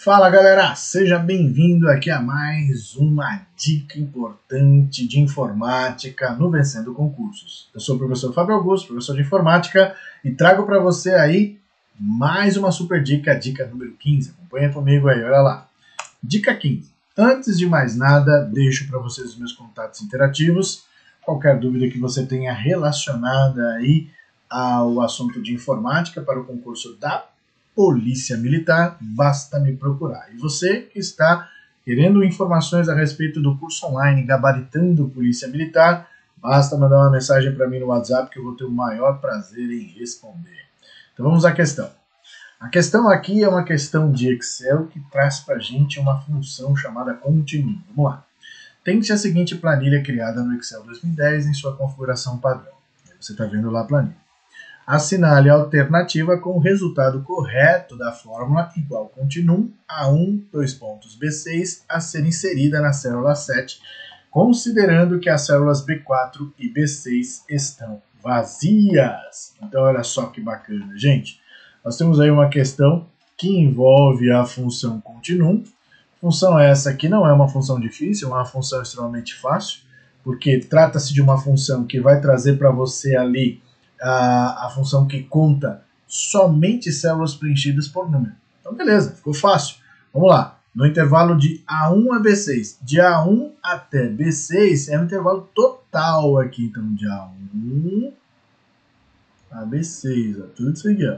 Fala galera, seja bem-vindo aqui a mais uma dica importante de informática no Vencendo Concursos. Eu sou o professor Fábio Augusto, professor de informática, e trago para você aí mais uma super dica, a dica número 15. Acompanha comigo aí, olha lá. Dica 15. Antes de mais nada, deixo para vocês os meus contatos interativos. Qualquer dúvida que você tenha relacionada aí ao assunto de informática para o concurso da Polícia Militar, basta me procurar. E você que está querendo informações a respeito do curso online Gabaritando Polícia Militar, basta mandar uma mensagem para mim no WhatsApp que eu vou ter o maior prazer em responder. Então vamos à questão. A questão aqui é uma questão de Excel que traz para a gente uma função chamada Continue. Vamos lá. Tente a seguinte planilha criada no Excel 2010 em sua configuração padrão. Você está vendo lá a planilha. Assinale a alternativa com o resultado correto da fórmula igual Continue A1, B6 a ser inserida na célula 7, considerando que as células B4 e B6 estão vazias. Então olha só que bacana, gente. Nós temos aí uma questão que envolve a função Continue. Função essa que não é uma função difícil, é uma função extremamente fácil, porque trata-se de uma função que vai trazer para você ali a função que conta somente células preenchidas por número. Então beleza, ficou fácil. Vamos lá, no intervalo de A1 a B6, de A1 até B6 é um intervalo total aqui, então de A1 a B6, ó, tudo isso aqui,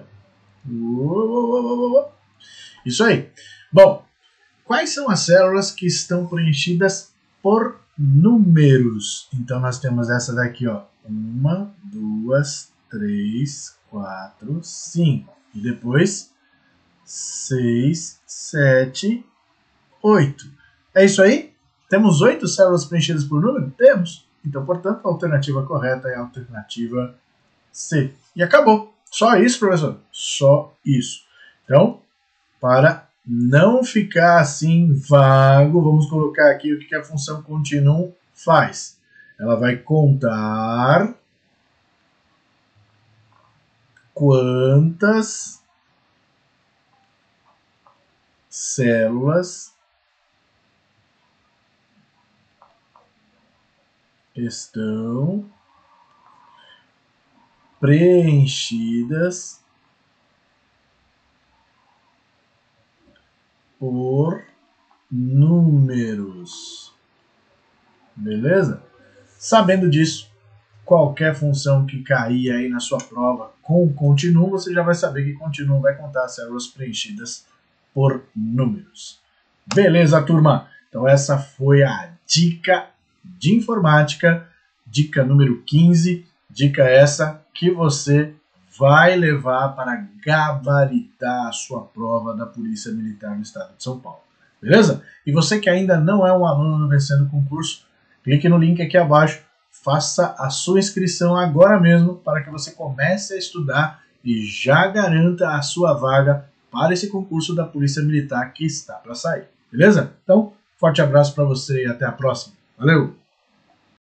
ó. Isso aí. Bom, quais são as células que estão preenchidas por números? Então nós temos essa daqui, ó. 1, 2, 3, 4, 5. E depois 6, 7, 8. É isso aí? Temos 8 células preenchidas por número? Temos. Então, portanto, a alternativa correta é a alternativa C. E acabou. Só isso, professor? Só isso. Então, para não ficar assim vago, vamos colocar aqui o que a função Continue faz. Ela vai contar quantas células estão preenchidas por números. Beleza? Sabendo disso, qualquer função que cair aí na sua prova com Continue, você já vai saber que Continue vai contar as células preenchidas por números. Beleza, turma? Então essa foi a dica de informática, dica número 15, dica essa que você vai levar para gabaritar a sua prova da Polícia Militar do Estado de São Paulo. Beleza? E você que ainda não é um aluno do Vencendo Concurso, clique no link aqui abaixo, faça a sua inscrição agora mesmo para que você comece a estudar e já garanta a sua vaga para esse concurso da Polícia Militar que está para sair. Beleza? Então, forte abraço para você e até a próxima. Valeu!